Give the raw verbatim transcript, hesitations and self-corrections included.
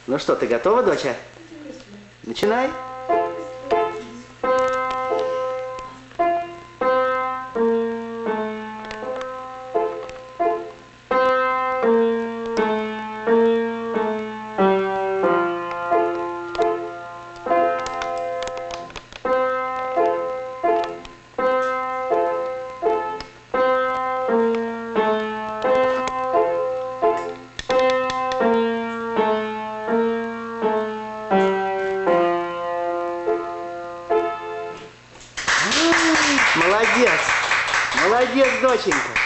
Ну что, ты готова, доча? Начинай. Молодец! Молодец, доченька!